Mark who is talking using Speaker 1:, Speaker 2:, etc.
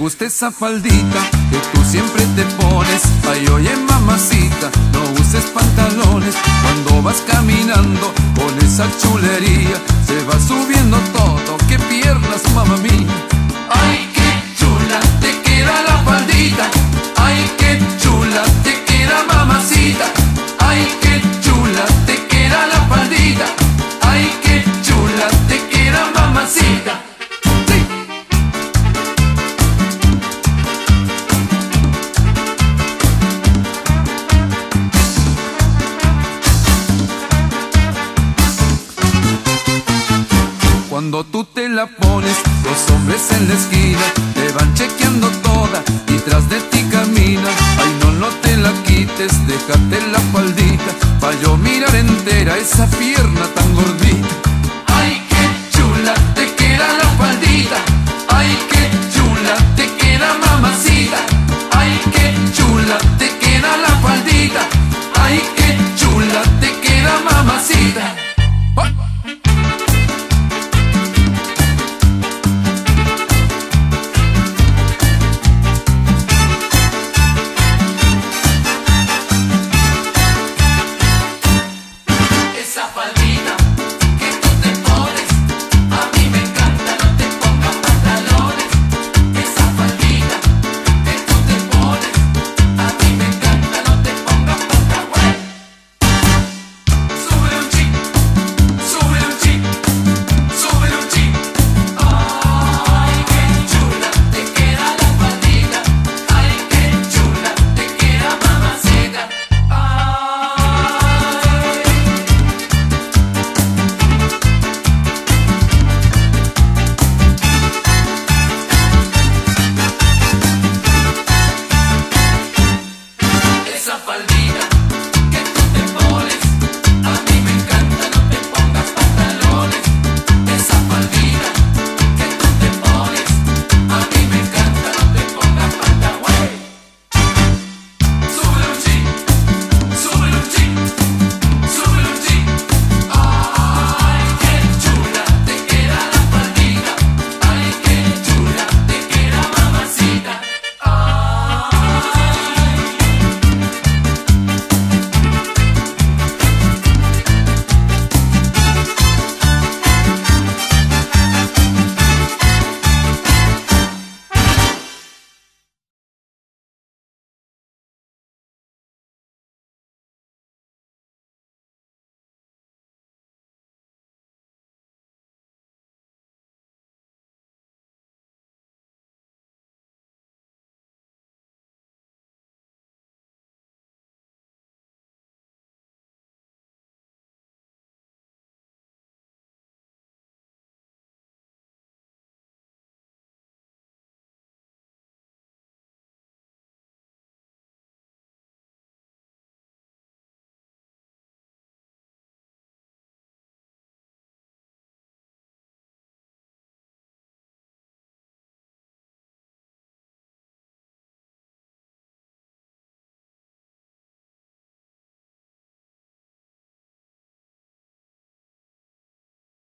Speaker 1: gusta esa faldita que tú siempre te pones. Ay, oye mamacita, no uses pantalones cuando vas caminando con esa chulería. Se va subiendo todo, qué piernas, mamá mía. Ay, qué chula te queda la faldita. Ay, qué chula te queda mamacita. Ay, qué chula te queda la faldita. Ay, qué chula te queda mamacita. Cuando tú te la pones, los hombres en la esquina te van chequeando toda y tras de ti caminan. Ay, no te la quites, déjate la faldita pa' yo mirar entera esa pierna.